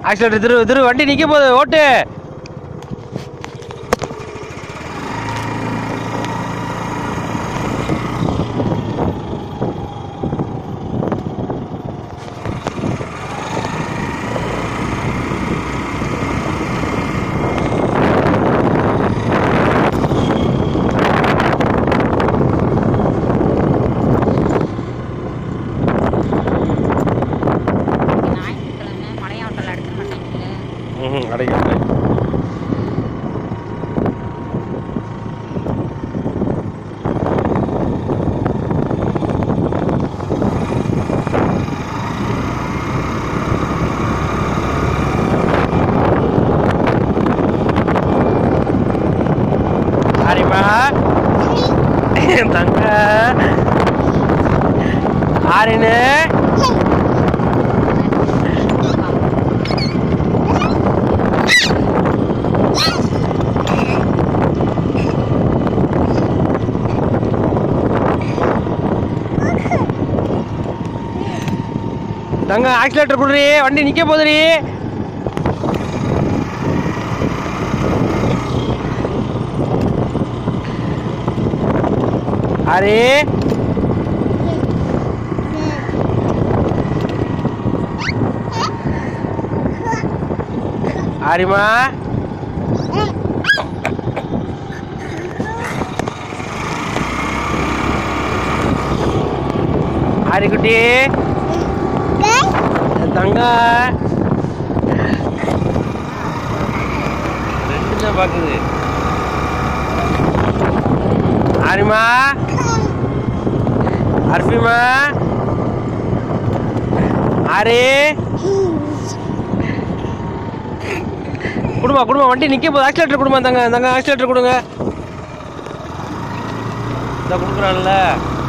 Oscillator திரு வண்டி நிக்க போகுது ஓட்டு. அடைக்கிறது ஆரிமா தங்க ஆரினு தங்க ஆக்சிலேட்டர் குடுறி வண்டி நிக்க போதுடி. அரே ஆரிமா ஆரிக்குட்டி தங்க ரெண்டு தான் பாக்குது. ஆரிமா அர்ஃபிமா ஆரே குடுமா வண்டி நிக்க போது. ஆக்சிலேட்டர் கொடுமா தங்க ஆக்சிலேட்டர் கொடுங்க. இதை கொடுக்குறான்ல.